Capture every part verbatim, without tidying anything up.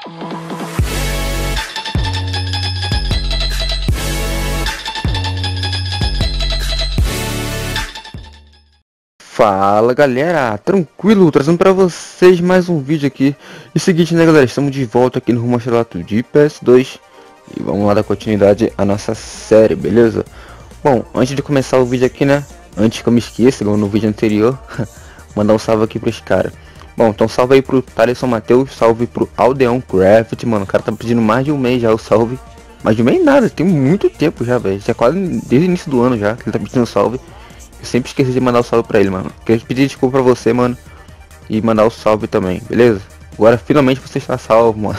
Fala galera, tranquilo, trazendo pra vocês mais um vídeo aqui. E seguinte, né galera, estamos de volta aqui no Rumo ao Estrelato de P S dois. E vamos lá dar continuidade à nossa série, beleza? Bom, antes de começar o vídeo aqui, né, antes que eu me esqueça, igual no vídeo anterior, mandar um salve aqui pros caras. Bom, então salve aí pro Thaleson Matheus, salve pro Aldeon Craft, mano, o cara tá pedindo mais de um mês já o salve. Mais de um mês nada, tem muito tempo já, velho, já quase desde o início do ano já que ele tá pedindo salve. Eu sempre esqueci de mandar o salve pra ele, mano. Queria pedir desculpa pra você, mano. E mandar o salve também, beleza? Agora finalmente você está salvo, mano.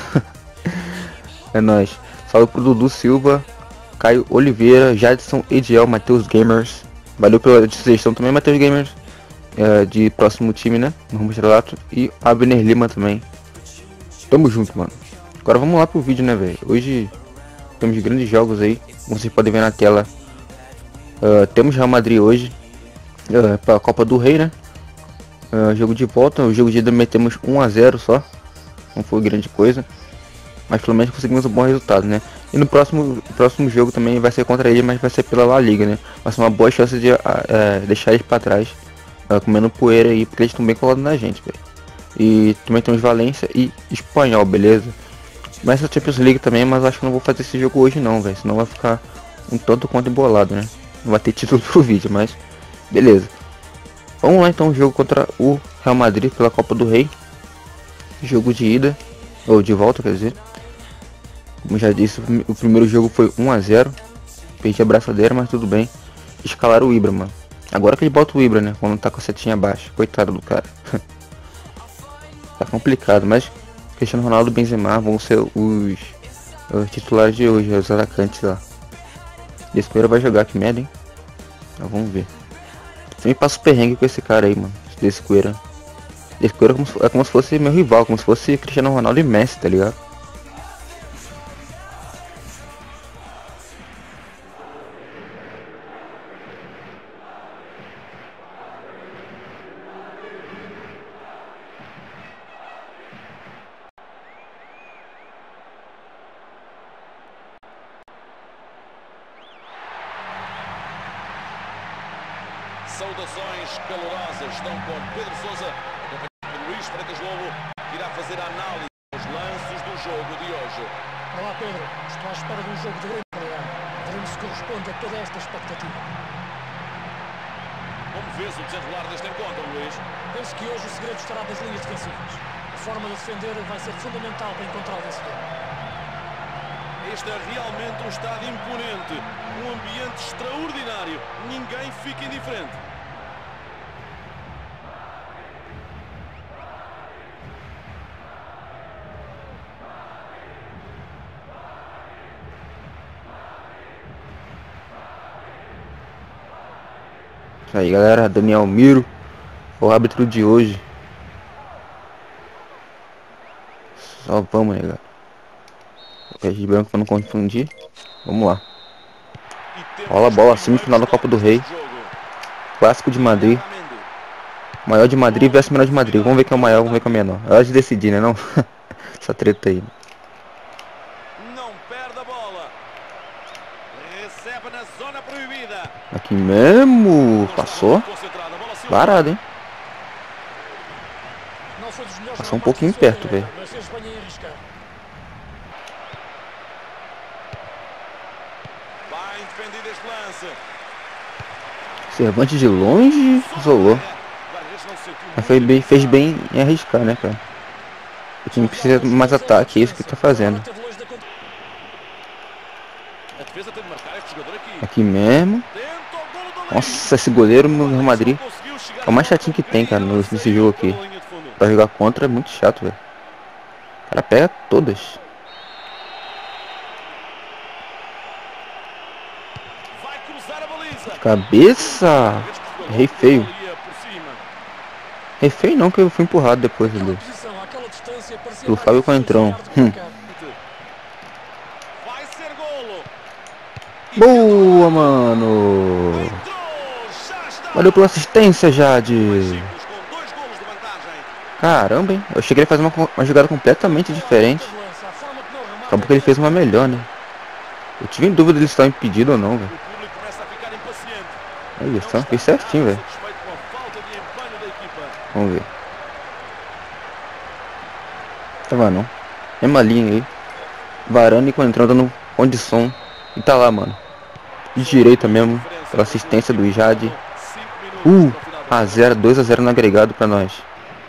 É nóis. Salve pro Dudu Silva, Caio Oliveira, Jadson, Ediel, Matheus Gamers. Valeu pela sugestão também, Matheus Gamers. É, de próximo time, né? No Rumo ao Estrelato. E Abner Lima também. Tamo junto, mano. Agora vamos lá pro vídeo, né, velho? Hoje temos grandes jogos aí. Como vocês podem ver na tela. Uh, temos Real Madrid hoje. Uh, para a Copa do Rei, né? Uh, jogo de volta, o jogo de ida metemos um a zero só, não foi grande coisa, mas pelo menos conseguimos um bom resultado, né? E no próximo, próximo jogo também vai ser contra ele, mas vai ser pela La Liga, né? Vai ser uma boa chance de uh, uh, deixar eles para trás, uh, comendo poeira aí, porque eles estão bem colados na gente, velho. E também temos Valência e Espanhol, beleza? Mas a Champions League também, mas acho que não vou fazer esse jogo hoje não, velho, senão vai ficar um tanto quanto embolado, né? Não vai ter título pro vídeo, mas beleza. Vamos lá então, o jogo contra o Real Madrid pela Copa do Rei. Jogo de ida, ou de volta, quer dizer. Como já disse, o primeiro jogo foi um a zero. Perdi a braçadeira, mas tudo bem. Escalaram o Ibra, mano. Agora que ele bota o Ibra, né? Quando tá com a setinha baixa. Coitado do cara. Tá complicado, mas Cristiano Ronaldo e Benzema vão ser os, os titulares de hoje, os atacantes lá. Despeira vai jogar, que merda, hein? Então, vamos ver. Sempre passo perrengue com esse cara aí, mano. Descueira. Descueira é como, se, é como se fosse meu rival, como se fosse Cristiano Ronaldo e Messi, tá ligado? Saudações calorosas, estão com Pedro Sousa, acompanhado por Luís Freitas Lobo, que irá fazer a análise dos lances do jogo de hoje. Olá Pedro, estou à espera de um jogo de grande qualidade. Veremos se corresponde a toda esta expectativa. Como vês o desenrolar deste encontro, Luís? Penso que hoje o segredo estará das linhas defensivas. A forma de defender vai ser fundamental para encontrar o vencedor. Este é realmente um estádio imponente, um ambiente extraordinário, ninguém fica indiferente. Isso aí galera, Daniel Miro, o árbitro de hoje. Só vamos, né, galera? Pé de branco pra não confundir. Vamos lá. Rola a bola, semifinal da Copa do Rei. Clássico de Madrid. Maior de Madrid versus menor de Madrid. Vamos ver quem é o maior, vamos ver quem é o menor. É hora de decidir, né não? Essa treta aí. Não perde a bola. Recebe na zona proibida. Aqui mesmo. Passou. Parado, hein? Passou um pouquinho perto, velho. Bem defendido este lance. Cervantes de longe isolou. Mas foi bem, fez bem em arriscar, né, cara? O time precisa de mais ataque, é isso que tá fazendo. Aqui mesmo. Nossa, esse goleiro no Real Madrid é o mais chatinho que tem, cara, nesse jogo aqui. Pra jogar contra é muito chato, velho. O cara pega todas. Cabeça! Errei feio. Errei feio não, que eu fui empurrado depois ali. Pelo Fábio Coentrão. Hum. Boa, mano! Valeu pela assistência, Jade! Caramba, hein? Eu cheguei a fazer uma, uma jogada completamente diferente. Acabou que ele fez uma melhor, né? Eu tive em dúvida de ele estar impedido ou não, velho. O público começa a ficar impaciente. Olha só, fez certinho, velho. Satisfeito com a falta de empenho da equipa. Vamos ver. Tava não. Mesma linha aí. Varane encontrando dando condição. E tá lá, mano. De direita mesmo. Pela assistência do Jade. Uh, a zero, dois a zero no agregado pra nós.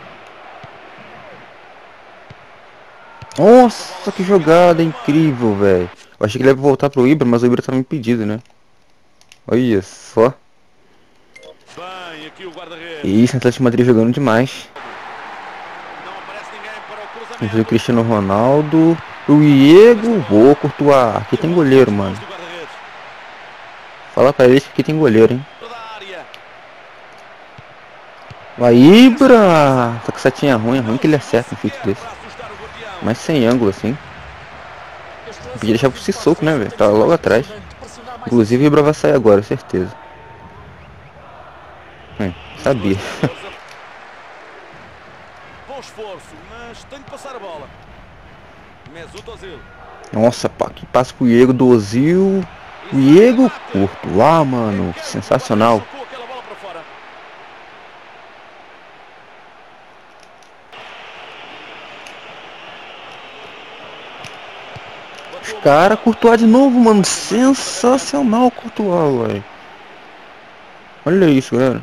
Nossa, que jogada incrível, velho. Eu achei que ele ia voltar pro Ibra, mas o Ibra tava impedido, né? Olha só. Bem, aqui o guarda-redes. E isso, Atlético de Madrid jogando demais. Não aparece ninguém para o Aqui cruzamento. o Cristiano Ronaldo. O Diego. Boa, Courtois. Aqui tem goleiro, mano. Do guarda-redes. Fala pra eles que aqui tem goleiro, hein. Toda a área. Vai, Ibra! Só que setinha ruim, é ruim que ele acerta um chute desse. Para assustar o guardião. Mas sem ângulo, assim. Podia deixar pro Sissoko, né, velho? Tava logo atrás. Inclusive o Ibra vai sair agora, certeza. Hum, sabia. Bom esforço, mas tem de passar a bola. Mesut Ozil. Nossa, pá, que passo pro Diego do Ozil. O Diego curto lá, mano. Que sensacional. Jogou aquela bola para fora. Os caras, Courtois de novo, mano. Sensacional, Courtois, velho. Olha isso, galera.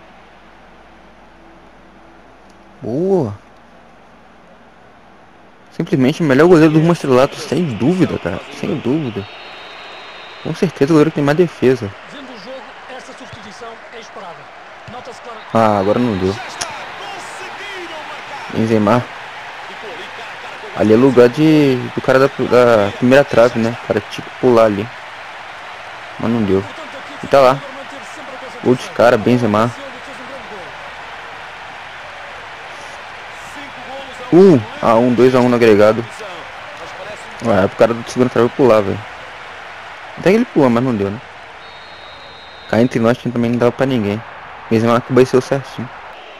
Boa. Simplesmente o melhor goleiro do Rumo Estrelato, sem dúvida, cara. Sem dúvida. Com certeza o goleiro que tem mais defesa. Vendo o jogo, essa substituição é esperada. Nota-se claro. Ah, agora não deu. Já está. Conseguiram marcar. Benzema. Ficou ali cara a cara com o Ali é lugar de do cara da, da primeira trave, né? O cara tinha que pular ali. Mas não deu. Portanto, aqui E tá lá. manter sempre a concentração. Gol de cara, Benzema. Fez um grande gol. cinco golos a um a um, dois a um no agregado. Mas parece um Ué, é pro cara do segundo trave pular, velho. Até que ele pula, mas não deu, né? Cá entre nós que também não dava pra ninguém. Benzema que baixou certinho.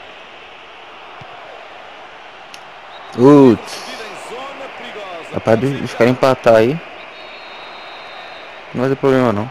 Putz. Tira em zona perigosa. Rapaz, os caras empatar aí. Não vai ter problema não.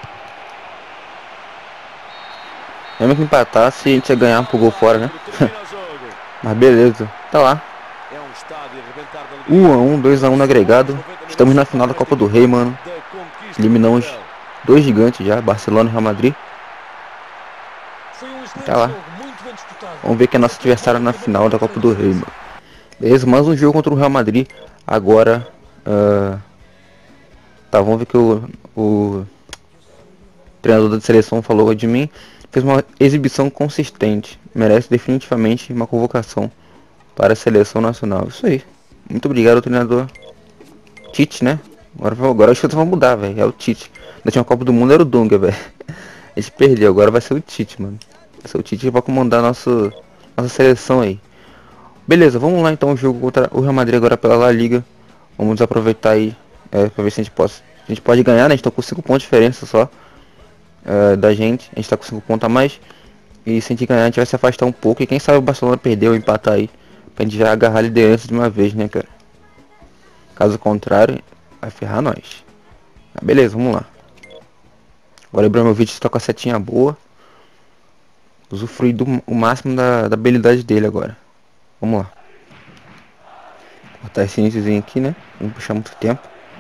Mesmo que empatasse, a gente ia ganhar pro gol fora, né? Termina o jogo. Mas beleza, tá lá. É um estádio a arrebentar da alegria. um a um, dois a um no agregado. Estamos na final da Copa do Rei, mano. Da conquista Eliminamos mundial. dois gigantes já, Barcelona e Real Madrid. Foi um excelente Tá lá. jogo, muito bem disputado. Vamos ver quem é nosso adversário na final da Copa do Rei, mano. Beleza, mais um jogo contra o Real Madrid. Agora, uh... tá, vamos ver que o, o treinador da seleção falou de mim. Fez uma exibição consistente. Merece definitivamente uma convocação para a seleção nacional. Isso aí. Muito obrigado, treinador Tite, né? Agora, agora acho que vai mudar, velho. É o Tite. Na última Copa do Mundo era o Dunga, velho. A gente perdeu, agora vai ser o Tite, mano. Vai ser o Tite que vai comandar nosso, nossa seleção aí. Beleza, vamos lá então o jogo contra o Real Madrid agora pela La Liga. Vamos aproveitar aí é, pra ver se a gente pode, a gente pode ganhar, né? A gente tá com cinco pontos de diferença só é, da gente. A gente tá com cinco pontos a mais. E se a gente ganhar, a gente vai se afastar um pouco. E quem sabe o Barcelona perder ou empatar aí. Pra gente já agarrar a liderança de uma vez, né, cara? Caso contrário, vai ferrar nós. Ah, beleza, vamos lá. Agora o Ibrahimovic está com a setinha boa. Usufruir do o máximo da, da habilidade dele agora. Vamos lá. Cortar esse iníciozinho aqui, né? Não puxar muito tempo.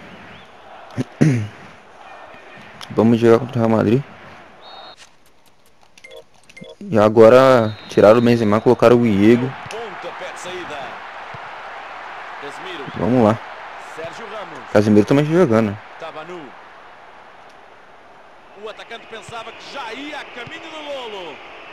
Vamos jogar contra o Real Madrid. E agora tiraram o Benzema, colocaram o Diego. Pontapé de saída. Casemiro. Vamos lá. Sérgio Ramos. Casemiro também está jogando, né? Tabanu. O atacante pensava que já ia a caminho do golo.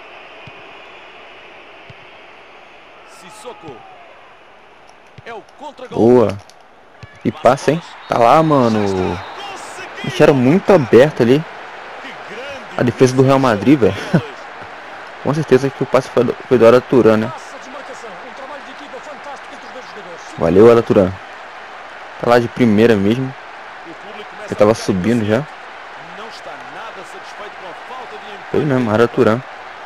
Sissoko. É o contra-gol. Boa. E passa, hein? Tá lá, mano. Deixaram muito aberto ali a defesa do Real Madrid, velho. Com certeza que o passe foi do, foi do Arda Turan, né? Passa a desmarcação, um trabalho de equipa fantástico entre os dois jogadores. Valeu, Arda Turan. Tá lá de primeira mesmo. O público começa Já tava a ficar subindo já. Não está nada satisfeito com a falta de empenho. Foi mesmo, Arda Turan.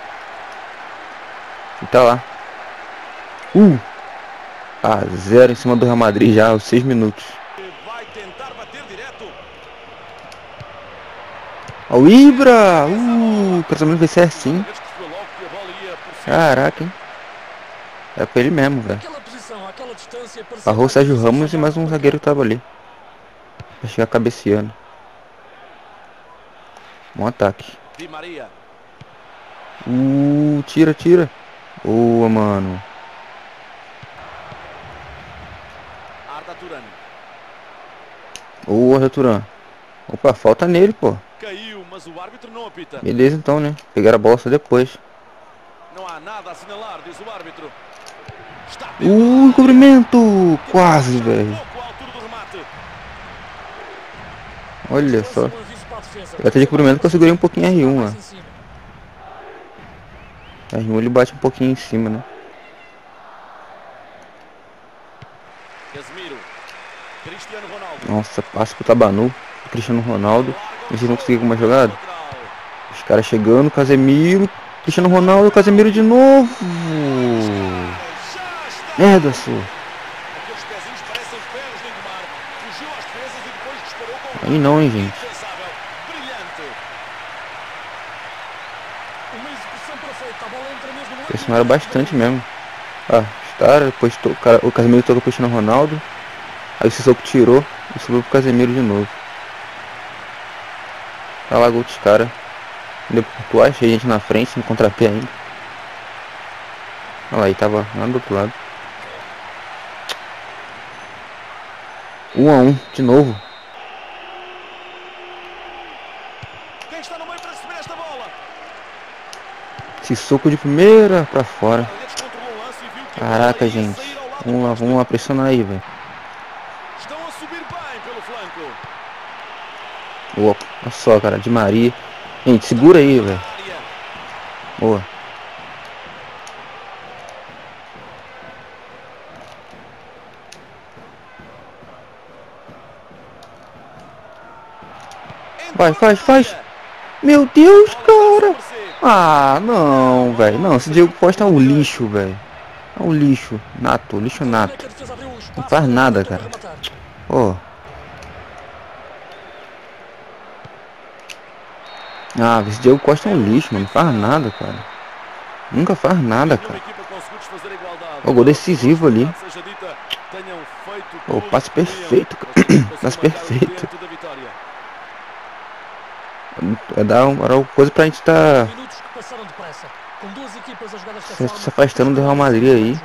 E tá lá. Uh! A zero em cima do Real Madrid já, aos seis minutos. Vai tentar Ó o Ibra! Uh, o cruzamento vai ser assim. Caraca, hein? É pra ele mesmo, velho. Barrou o Sérgio Ramos e mais um zagueiro que tava ali. Vai chegar cabeceando. Bom ataque. Uh, tira, tira. Boa, mano. Ô, Arda Turan. Opa, falta nele, pô. Caiu, mas o árbitro não apita. Beleza, então, né? Pegaram a bola só depois. Não há nada a assinalar, diz o árbitro. Uh, encobrimento! Quase, velho. Olha só. Eu até de cobrimento que eu segurei um pouquinho R um lá. R um ele bate um pouquinho em cima, né? Nossa, passe pro Tabanu. Cristiano Ronaldo. Eles não conseguiram uma jogada. Os caras chegando, Casemiro. Cristiano Ronaldo, Casemiro de novo. Merda, sua. Aí não, hein, gente. Pressionaram bastante mesmo. Ah, está, depois to, o, cara, o Casemiro tocou pro Cristiano Ronaldo. Aí o Sissoko tirou e subiu pro Casemiro de novo. Tá lá, gol dos caras. Depois achei gente na frente, no contrapé ainda. Olha lá, aí tava lá do outro lado. Um a um, de novo. Quem está no meio para receber esta bola? Sissoko de primeira pra fora. Caraca, gente. Vamos lá, vamos lá, pressionar aí, velho. Estão a subir bem pelo flanco. Opa, olha só, cara, de Maria. Gente, segura aí, velho. Boa. Vai, faz, faz. Meu Deus, cara. Ah, não, velho. Não, esse Diego Costa é um lixo, velho. É um lixo. Nato, lixo nato. Não faz nada, cara. Ó. Oh. Ah, esse Diego Costa é um lixo, mano. Não faz nada, cara. Nunca faz nada, cara. Ó, oh, gol decisivo ali. Oh, passe perfeito, cara. Passe perfeito. É dar uma coisa pra gente tá se, se afastando do Real Madrid aí.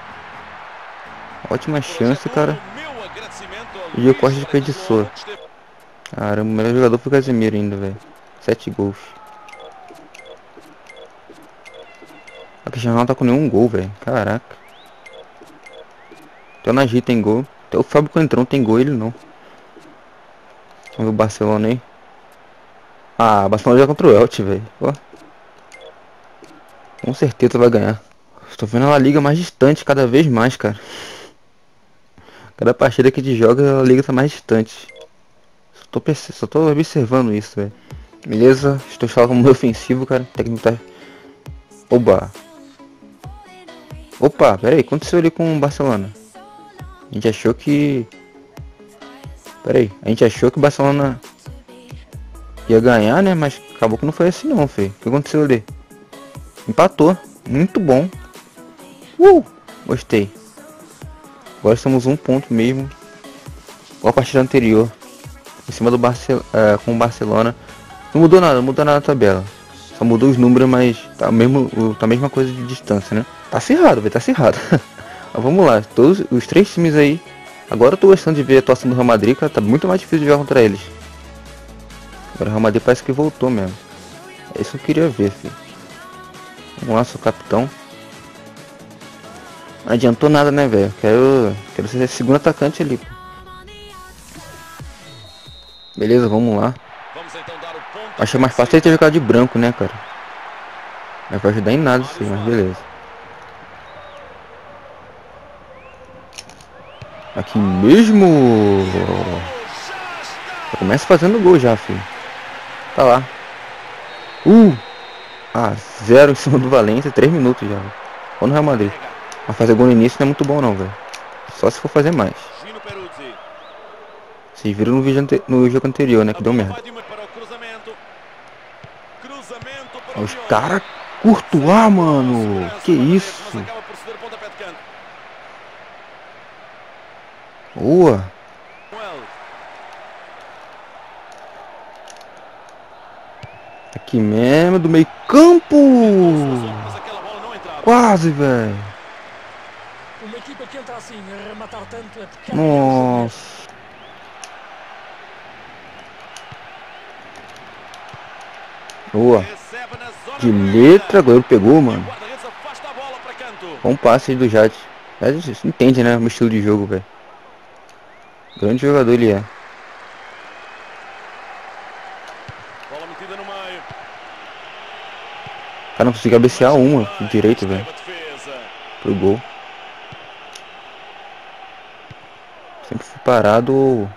Ótima chance, cara. O Diego Costa desperdiçou. Caramba, o melhor jogador foi o Casemiro ainda, velho. Sete gols. A Cristiano Ronaldo tá com nenhum gol, velho. Caraca. Até o Nagy tem gol. Até o Fábio Coentrão tem gol, ele não. Vamos ver o Barcelona aí. Ah, o Barcelona joga contra o Elche, velho. Com certeza vai ganhar. Estou vendo a La Liga mais distante cada vez mais, cara. Cada partida que a gente joga, a Liga tá mais distante. Só tô, só tô observando isso, velho. Beleza, estou instalando como ofensivo, cara. O técnico tá... Oba! Opa, pera aí, o que aconteceu ali com o Barcelona? A gente achou que... Pera aí, a gente achou que o Barcelona ia ganhar, né? Mas acabou que não foi assim não, feio. O que aconteceu ali? Empatou. Muito bom. Uh! Gostei. Agora estamos um ponto mesmo. Igual a partida anterior. Em cima do Barcelona, uh, com o Barcelona. Não mudou nada, não mudou nada na tabela. Só mudou os números, mas tá, mesmo, tá a mesma coisa de distância, né? Tá acirrado, vai tá acirrado. Mas vamos lá, todos os três times aí. Agora eu tô gostando de ver a atuação do Real Madrid, cara. Tá muito mais difícil de jogar contra eles. Agora o Real Madrid parece que voltou mesmo. É isso que eu queria ver, filho. Vamos lá, sou capitão. Não adiantou nada, né, velho? Quero, quero ser segundo atacante ali. Beleza, vamos lá. Achei mais fácil ele ter jogado de branco, né, cara? Não vai ajudar em nada isso aí, mas beleza. Aqui mesmo. Já começa fazendo gol já, filho. Tá lá. Uh! Ah, zero em cima do Valência, três minutos já. Ou no Real Madrid. Mas fazer gol no início não é muito bom não, velho. Só se for fazer mais. Vocês viram no, vídeo ante... no jogo anterior, né, que deu merda. Os caras Courtois, mano. Que isso? Boa. Aqui mesmo, do meio campo. Quase, velho. Uma equipa que entra assim a rematar tanto é porque Nossa. Boa. De letra, agora pegou, mano. Bom passe do Jade. Jade entende, né? O meu estilo de jogo, velho. Grande jogador ele é. Bola metida no meio. Cara, não consegui cabecear uma de direito, velho. Pro gol. Sempre fui parado ou...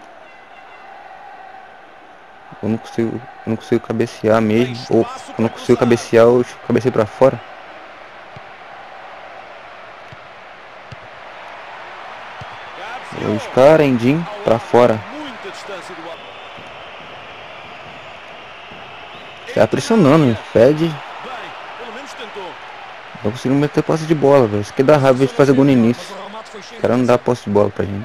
Eu não consigo, eu não consigo cabecear mesmo. Ou eu não consigo cabecear, eu cabecei pra fora. Os caras, Endim, pra fora. Tá pressionando, hein? Fede. Não conseguindo meter posse de bola, velho. Isso aqui dá raiva de fazer gol no início. O cara não dá posse de bola pra gente.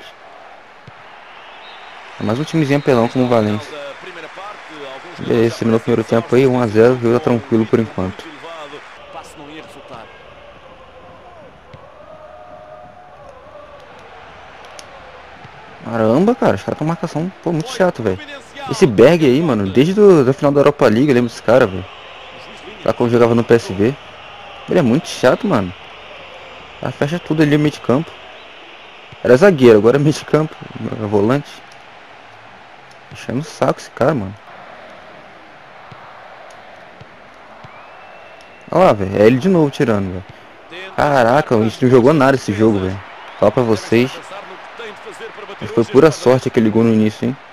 É mais um timezinho apelão como o Valência. Beleza, terminou o primeiro tempo aí, um a zero. O jogo tá tranquilo por enquanto. Caramba, cara, os caras tão marcação, pô, muito chato, velho. Esse Berg aí, mano, desde do, da final da Europa League eu lembro desse cara, velho. Lá quando eu jogava no P S V. Ele é muito chato, mano. Ela fecha tudo ali no meio de campo. Era zagueiro, agora é meio de campo, é volante. Deixando o saco esse cara, mano. Olha lá, velho, é ele de novo tirando, velho. Caraca, a gente não jogou nada esse jogo, velho. Só pra vocês. Mas foi pura sorte aquele gol no início, hein.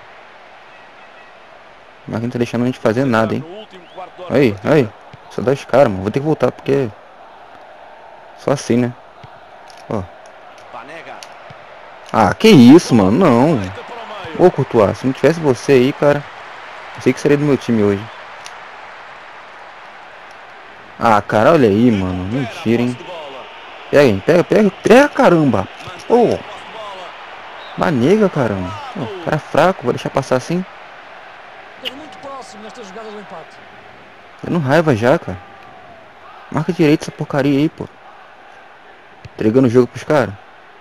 Mas não tá deixando a gente fazer nada, hein. Aí, aí. Só dá os caras, mano. Vou ter que voltar porque... Só assim, né. Ó. Ah, que isso, mano. Não. Ô, Courtois, se não tivesse você aí, cara... Eu sei que seria do meu time hoje. Ah, cara, olha aí, mano. Mentira, hein. Pega, hein. Pega, pega. Pega, caramba. Ô. Manega, caramba. Ô, cara fraco. Vou deixar passar assim. É muito próximo nesta jogada do empate. Dando raiva já, cara. Marca direito essa porcaria aí, pô. Entregando o jogo pros caras.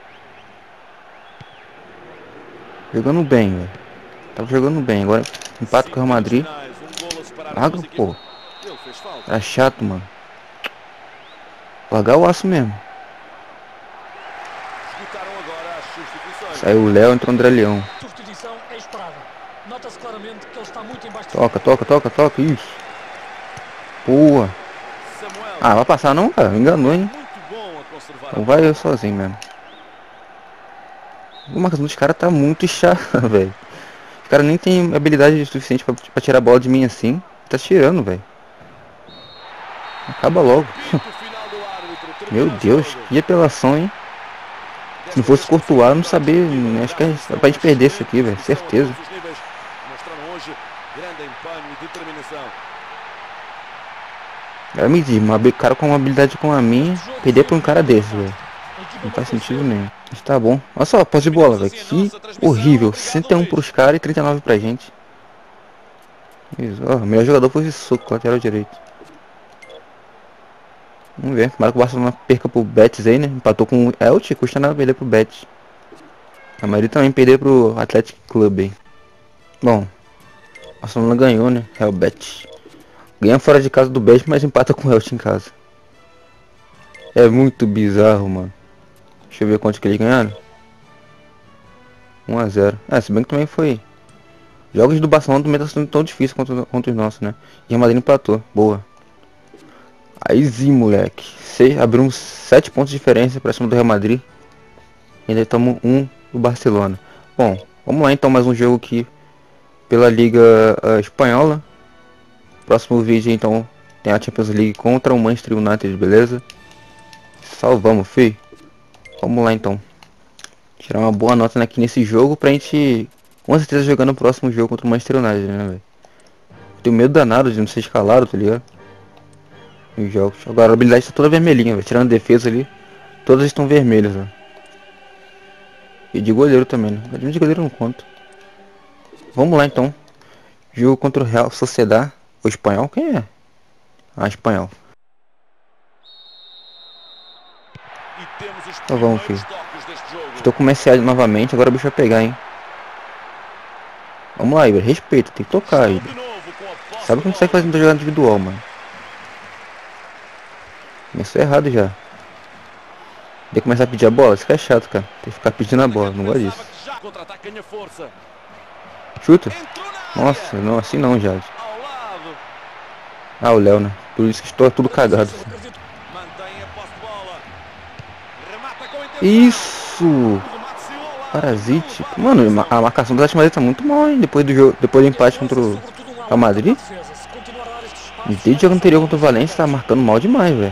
Jogando bem, velho. Tava jogando bem. Agora empate com o Real Madrid. Larga, pô. Era chato, mano. Largar o aço mesmo. Saiu o Léo, entrou o André Leão. Substituição é esperada. Nota-se claramente que ele está muito em baixo. Toca, toca, toca, toca. Isso. Boa. Ah, vai passar não, cara? Me enganou, hein? Então vai eu sozinho mesmo. O marcação dos caras tá muito chata, velho. Os caras nem tem habilidade suficiente pra, pra tirar a bola de mim assim. Tá tirando, velho. Acaba logo. Meu Deus, que apelação, hein? Se não fosse Courtois, eu não sabia. Acho que é pra gente perder isso aqui, velho. Certeza. Vai me dizer, uma cara com uma habilidade como a minha, perder pra um cara desse, velho. Não faz sentido nenhum. Mas tá bom. Olha só, posse de bola, velho. Que horrível. sessenta e um pros caras e trinta e nove pra gente. Isso, ó. O melhor jogador foi esse soco, lateral direito. Vamos ver. Tomara que o Barcelona perca pro Betis aí, né? Empatou com o Elche, custa nada perder pro Betis. A maioria também perder pro Athletic Club aí. Bom. O Barcelona ganhou, né? É o Betis. Ganha fora de casa do Betis, mas empata com o Elche em casa. É muito bizarro, mano. Deixa eu ver quanto que eles ganharam. um a zero. Ah, se bem que também foi... Jogos do Barcelona também tá sendo tão difícil quanto, quanto os nossos, né? E a Madrid empatou. Boa. Aí sim, moleque. Seis, abrimos sete pontos de diferença pra cima do Real Madrid. E ainda estamos um do Barcelona. Bom, vamos lá então, mais um jogo aqui pela Liga uh, Espanhola. Próximo vídeo então tem a Champions League contra o Manchester United, beleza? Salvamos, fi. Vamos lá então. Tirar uma boa nota aqui nesse jogo pra gente com certeza jogar no próximo jogo contra o Manchester United, né, velho? Tenho medo danado de não ser escalado, tá ligado? nos jogos. Agora a habilidade está toda vermelhinha, véio. Tirando a defesa ali, todas estão vermelhas, ó. E de goleiro também, né? De goleiro não conta. Vamos lá então. Jogo contra o Real Sociedad. O espanhol? Quem é? Ah, espanhol. Então vamos, filho. Estou com o Messi novamente. Agora o bicho vai pegar, hein? Vamos lá, Ibra. Respeita. Tem que tocar, Ibra. Sabe que não consegue fazer uma jogada individual, mano. Começou errado já. Tem que começar a pedir a bola? Isso que é chato, cara. Tem que ficar pedindo a bola. Não gosto disso. Chuta. Nossa, não, assim não, Jade. Ah, o Léo, né? Por isso que estou tudo cagado. Isso! Parasite. Mano, a marcação do Atlético Madrid tá muito mal, hein? Depois do jogo, depois do empate contra o Real Madrid. Desde o jogo anterior contra o Valência, tá marcando mal demais, velho.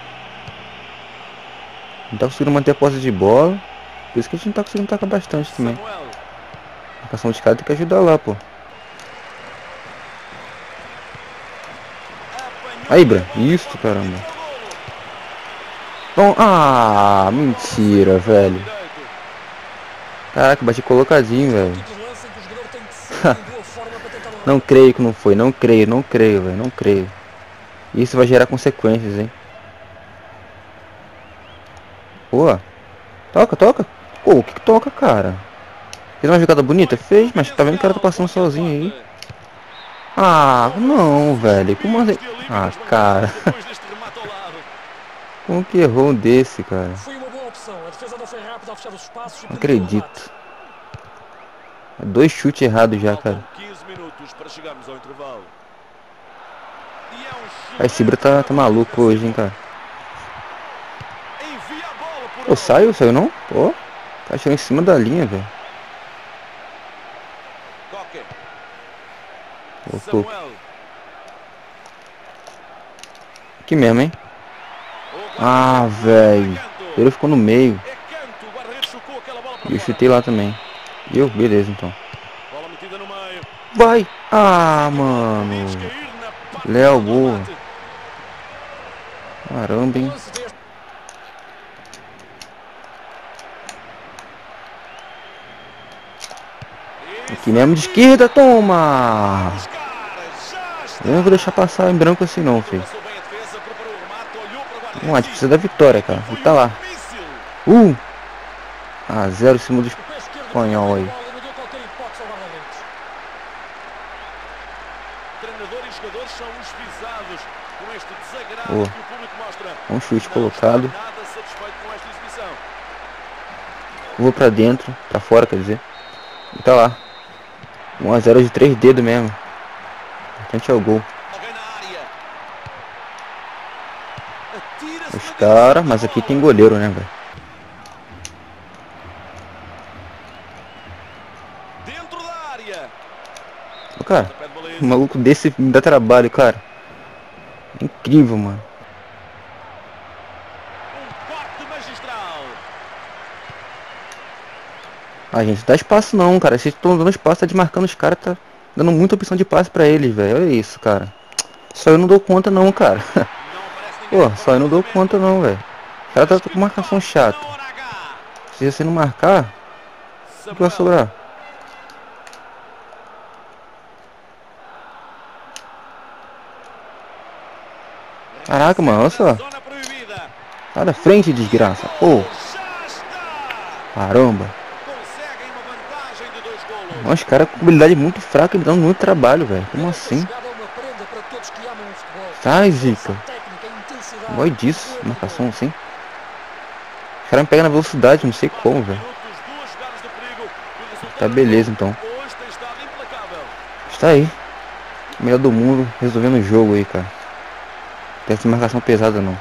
Não tá conseguindo manter a posse de bola. Por isso que a gente não tá conseguindo tacar bastante também. A marcação de cara tem que ajudar lá, pô. Aí, Ibra. Isso, caramba. Bom, ah, mentira, velho. Caraca, bati colocadinho, velho. Não creio que não foi, não creio, não creio, velho, não creio. Isso vai gerar consequências, hein. Pô, toca, toca. Pô, o que que toca, cara? Fez uma jogada bonita? Fez, mas tá vendo que o cara tá passando sozinho aí. Ah, não, velho, como assim? Ah, cara. Como que errou um desse, cara? Não acredito. Dois chutes errados já, cara. Esse Ibra tá, tá maluco hoje, hein, cara. Pô, saiu, saiu não? Pô, tá chegando em cima da linha, velho. Voltou. Aqui mesmo, hein. Ah, velho. Ele ficou no meio. E eu chutei lá também. Eu? Beleza, então. Vai! Ah, mano. Léo, boa. Caramba, hein. Aqui mesmo de esquerda, toma! Eu não vou deixar passar em branco assim não, filho. Vamos lá, a gente precisa da vitória, cara. E tá lá. Uh! Ah, zero em cima do espanhol aí. Oh. Um chute colocado. Vou pra dentro. Pra fora, quer dizer. E tá lá. um a zero de três dedos mesmo. Importante é o gol. Os caras, mas aqui tem goleiro, né, velho? Cara, um maluco desse me dá trabalho, cara. Incrível, mano. Ah, gente, dá espaço não, cara. Vocês estão dando espaço, tá desmarcando os caras, tá dando muita opção de passe pra eles, velho. Olha isso, cara. Só eu não dou conta não, cara. Pô, só eu não dou conta não, velho. O cara tá com marcação chata. Se você não marcar, o que vai sobrar? Caraca, mano, olha só. Sai da frente, desgraça. Pô. Caramba. Os caras com habilidade muito fraca, me dando muito trabalho, velho. Como assim? Sai, zica. Gosto disso, marcação assim. Os caras me pegam na velocidade, não sei como, velho. Tá beleza, então. Está aí. O melhor do mundo, resolvendo o jogo aí, cara. Não tem essa marcação pesada, não.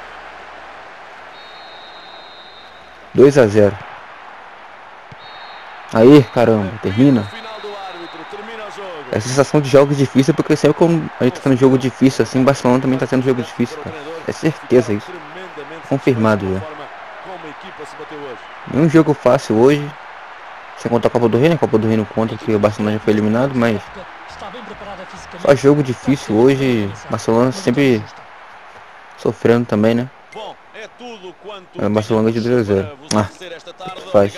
dois a zero. Aí, caramba, termina. É sensação de jogos difíceis, porque sempre quando a gente tá tendo jogo difícil assim, Barcelona também tá tendo jogo difícil, cara. É certeza isso. Confirmado já. Nenhum jogo fácil hoje. Sem contar a Copa do Rei, né? A Copa do Rei não conta, porque o Barcelona já foi eliminado, mas só jogo difícil hoje. Barcelona sempre sofrendo também, né? Bom, é tudo quanto É o Barcelona de dois a zero. Ah, faz.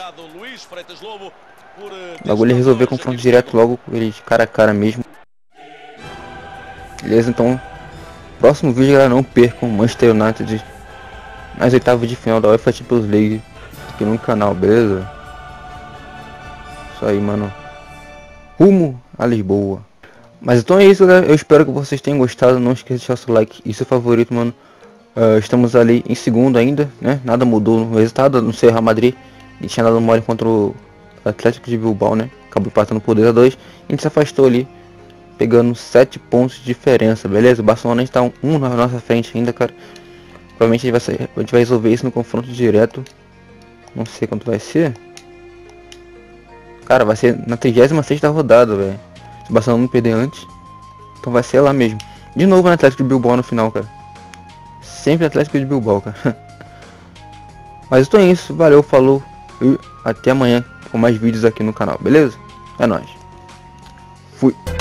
O bagulho é resolver confronto direto logo com ele de cara a cara mesmo. Beleza, então próximo vídeo, galera, não percam Manchester United nas oitavas de final da UEFA Champions League aqui no canal, beleza? Isso aí, mano. Rumo a Lisboa. Mas então é isso, galera. Eu espero que vocês tenham gostado. Não esqueça de deixar seu like e seu favorito, mano. Uh, estamos ali em segundo ainda, né? Nada mudou no resultado, não sei, Real Madrid. A gente tinha dado mole contra o Atlético de Bilbao, né? Acabou empatando por dois a dois. A gente se afastou ali, pegando sete pontos de diferença, beleza? O Barcelona está um, um na nossa frente ainda, cara. Provavelmente a gente, vai sair, a gente vai resolver isso no confronto direto. Não sei quanto vai ser. Cara, vai ser na trigésima sexta rodada, velho. Se o Barcelona não perder antes, então vai ser lá mesmo. De novo no Atlético de Bilbao no final, cara. Sempre Atlético de Bilbao, cara. Mas então é isso, valeu, falou e até amanhã com mais vídeos aqui no canal, beleza? É nóis. Fui.